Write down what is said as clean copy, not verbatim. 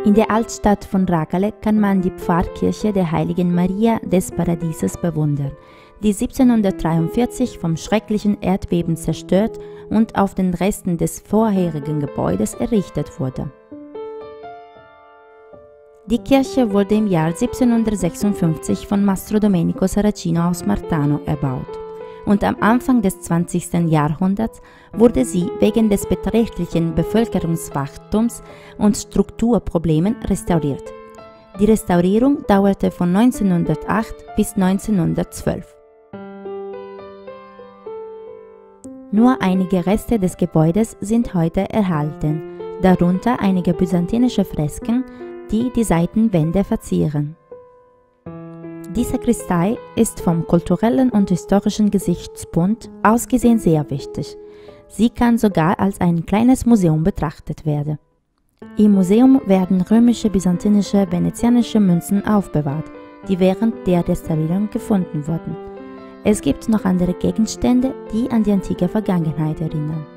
In der Altstadt von Racale kann man die Pfarrkirche der Heiligen Maria des Paradieses bewundern, die 1743 vom schrecklichen Erdbeben zerstört und auf den Resten des vorherigen Gebäudes errichtet wurde. Die Kirche wurde im Jahr 1756 von Mastro Domenico Saracino aus Martano erbaut und am Anfang des 20. Jahrhunderts wurde sie wegen des beträchtlichen Bevölkerungswachstums und Strukturproblemen restauriert. Die Restaurierung dauerte von 1908 bis 1912. Nur einige Reste des Gebäudes sind heute erhalten, darunter einige byzantinische Fresken, die die Seitenwände verzieren. Die Sakristei ist vom kulturellen und historischen Gesichtspunkt aus gesehen sehr wichtig. Sie kann sogar als ein kleines Museum betrachtet werden. Im Museum werden römische, byzantinische, venezianische Münzen aufbewahrt, die während der Restaurierung gefunden wurden. Es gibt noch andere Gegenstände, die an die antike Vergangenheit erinnern.